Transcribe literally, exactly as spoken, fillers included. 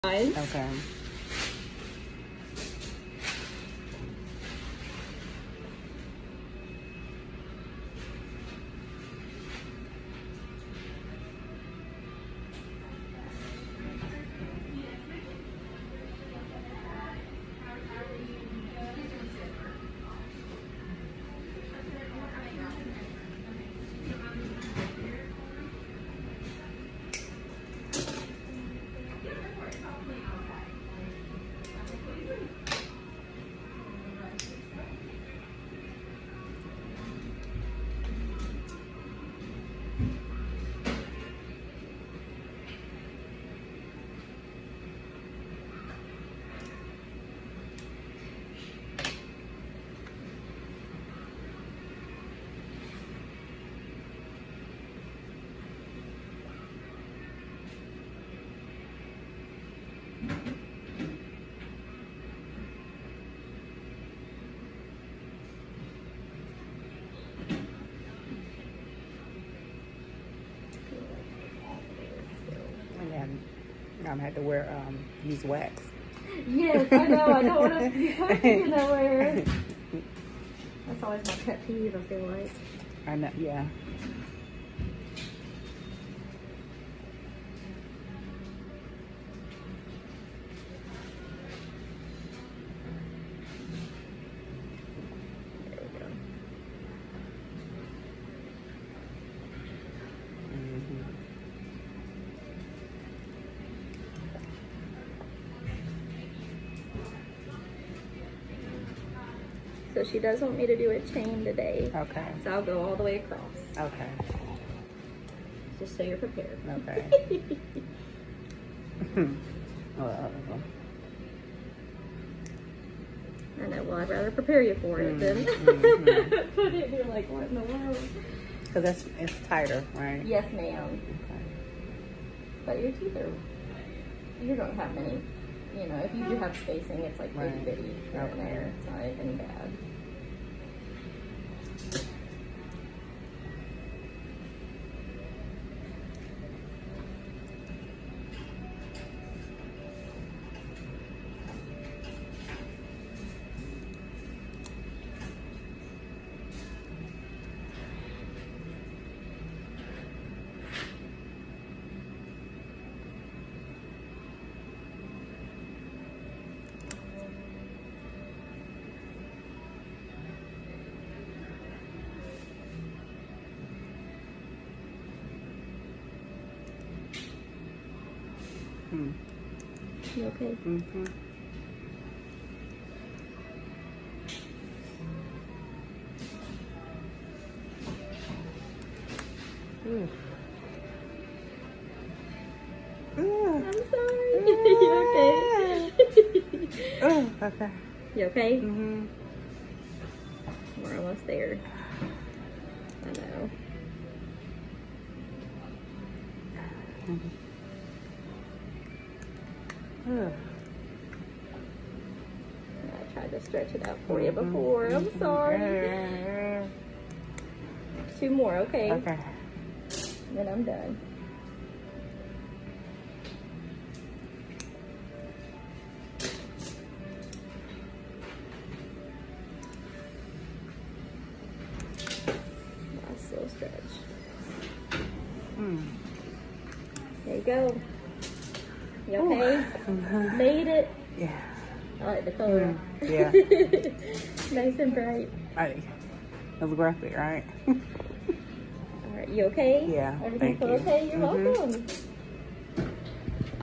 Okay. And I'm gonna have to wear um use wax. Yes, I know. I don't want to be poking nowhere. That's always my pet peeve, I feel like. I know, yeah. There we go. Mm-hmm. So she does want me to do a chain today. Okay. So I'll go all the way across. Okay. Just so you're prepared. Okay. Well, I know, well, I'd rather prepare you for it than mm-hmm. put it and you're like, what in the world? Because that's it's tighter, right? Yes, ma'am. Okay. But your teeth are, you don't have many. You know, if you do have spacing, it's like bitty Right. bitty here Okay. and there. It's not anything bad. Hmm. You okay? Mm-hmm. Ooh. Ooh. I'm sorry. You okay? Oh, okay. You okay? Mm-hmm. We're almost there. I know. Mm-hmm. Ugh. I tried to stretch it out for you before. I'm sorry. Two more, okay? Okay. Then I'm done. Nice little stretch. Mm. There you go. You okay? Mm-hmm. Made it. Yeah. I like the color. Mm. Yeah. Nice and bright. Right. That's graphic, right? All right, you okay? Yeah. Everything Thank feel you. okay? You're Mhm. welcome.